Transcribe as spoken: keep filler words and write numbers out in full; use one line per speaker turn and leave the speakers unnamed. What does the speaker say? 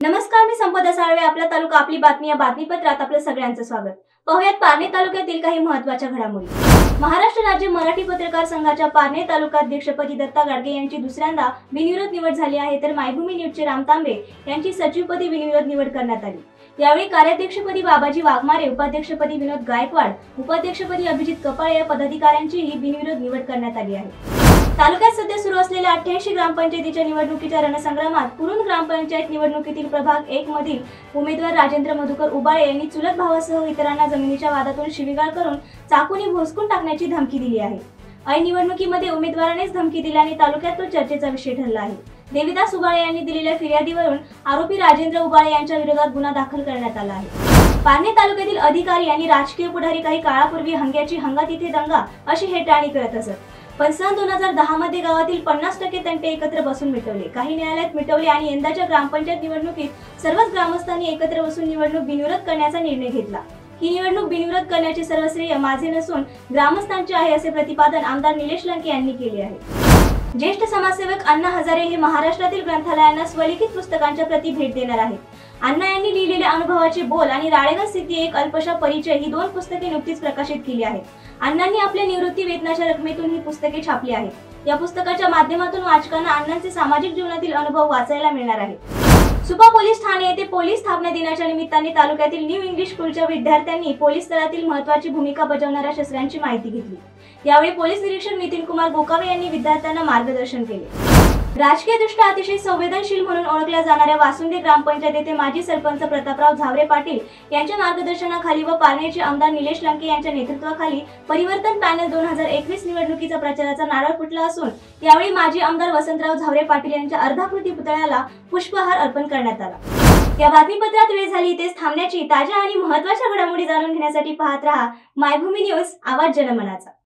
नमस्कार, मी संपदा साळवे. आपला तालुका आपली बातमी या बातमीपत्रात आपलं सगळ्यांचं स्वागत. पाहुयात पारनेर तालुक्यातील काही महत्त्वाच्या घडामोडी. महाराष्ट्र राज्य मराठी पत्रकार संघाच्या पारनेर तालुकाध्यक्षपदी दत्ता गाडगे यांची दुसऱ्यांदा बिनविरोध निवड झाली आहे, तर मायभूमी न्यूजचे राम तांबे यांची सचिवपदी बिनविरोध निवड करण्यात आली. यावेळी कार्याध्यक्षपदी बाबाजी वाघमारे, उपाध्यक्षपदी विनोद गायकवाड, उपाध्यक्षपदी अभिजित कपाळे या पदाधिकाऱ्यांचीही बिनविरोध निवड करण्यात आली आहे. तालुक्यात सध्या सुरू असलेल्या अठ्ठ्याऐंशी ग्रामपंचायतीच्या निवडणुकीच्या रणसंग्रामात पुरुण ग्रामपंचायत निवडणुकीतील प्रभाग एक मधील उमेदवार राजेंद्र मधुकर उबाळे यांनी चुलत भावासह इतरांना जमिनीच्या वादातून शिवीगाळ करून चाकूने भोसकून टाकण्याची धमकी दिली आहे. ऐन निवडणुकीमध्ये उमेदवारानेच धमकी दिल्याने तालुक्यात तो चर्चेचा विषय ठरला आहे. देविदास उबाळे यांनी दिलेल्या फिर्यादीवरून आरोपी राजेंद्र उबाळे यांच्या विरोधात गुन्हा दाखल करण्यात आला आहे. पारनेर तालुक्यातील अधिकारी आणि राजकीय पुढारी काही काळापूर्वी हंग्याची हंगा तिथे दंगा अशी हेटाळणी करत असत. पण सन दोन हजार दहा मध्ये गावातील पन्नास टक्के तंटे एकत्र बसून मिटवले, काही न्यायालयात मिटवले आणि यंदाच्या ग्रामपंचायत निवडणुकीत सर्वच ग्रामस्थांनी एकत्र बसून निवडणूक बिनविरोध करण्याचा निर्णय घेतला. ही निवडणूक बिनविरोध करण्याचे सर्व श्रेय माझे नसून ग्रामस्थांचे आहे, असे प्रतिपादन आमदार निलेश लंके यांनी केले आहे. ज्येष्ठ समाजसेवक अण्णा हजारे हे महाराष्ट्रातील ग्रंथालयांना स्वलिखित पुस्तकांच्या प्रती भेट देणार आहेत. अण्णा यांनी लिहिलेल्या अनुभवाचे बोल आणि राळेगण स्थिती एक अल्पशा परिचय ही दोन पुस्तके नुकतीच प्रकाशित केली आहेत. अण्णांनी आपल्या निवृत्ती वेतनाच्या रकमेतून ही पुस्तके छापली आहेत. या पुस्तकाच्या माध्यमातून वाचकांना अण्णांचे सामाजिक जीवनातील अनुभव वाचायला मिळणार आहेत. सुपा पोलीस ठाणे येथे पोलीस स्थापना दिनाच्या निमित्ताने तालुक्यातील न्यू इंग्लिश स्कूलच्या विद्यार्थ्यांनी पोलीस दलातील महत्त्वाची भूमिका बजावणाऱ्या शस्त्रांची माहिती घेतली. यावेळी पोलीस निरीक्षक नितीन कुमार गोकावे यांनी विद्यार्थ्यांना मार्गदर्शन केले. राजकीयदृष्ट्या अतिशय संवेदनशील म्हणून ओळखल्या जाणाऱ्या वासुंदे ग्रामपंचायत येथे माजी सरपंच प्रतापराव झावरे पाटील यांच्या मार्गदर्शनाखाली व पारनेरचे आमदार निलेश लंके यांच्या नेतृत्वाखाली परिवर्तन पॅनल दोन हजार एकवीस निवडणुकीचा प्रचाराचा नारळ फुटला असून यावेळी माजी आमदार वसंतराव झावरे पाटील यांच्या अर्धाकृती पुतळ्याला पुष्पहार अर्पण करण्यात आला. या बातमीपत्रात वेळ झाली इथेच थांबण्याची. ताज्या आणि महत्त्वाच्या घडामोडी जाणून घेण्यासाठी पाहत रहा मायभूमी न्यूज, आवाज जनमनाचा.